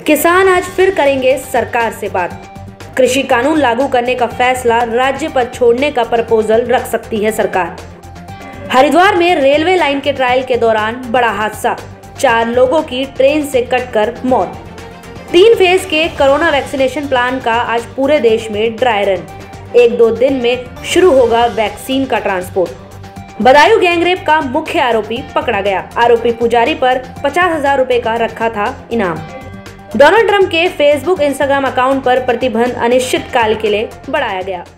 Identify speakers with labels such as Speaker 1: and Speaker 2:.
Speaker 1: किसान आज फिर करेंगे सरकार से बात। कृषि कानून लागू करने का फैसला राज्य पर छोड़ने का प्रपोजल रख सकती है सरकार। हरिद्वार में रेलवे लाइन के ट्रायल के दौरान बड़ा हादसा, 4 लोगों की ट्रेन से कटकर मौत। 3 फेज के कोरोना वैक्सीनेशन प्लान का आज पूरे देश में ड्राई रन। 1-2 दिन में शुरू होगा वैक्सीन का ट्रांसपोर्ट। बदायूं गैंगरेप का मुख्य आरोपी पकड़ा गया। आरोपी पुजारी पर 50,000 रुपए का रखा था इनाम। डोनाल्ड ट्रंप के फेसबुक इंस्टाग्राम अकाउंट पर प्रतिबंध अनिश्चित काल के लिए बढ़ाया गया।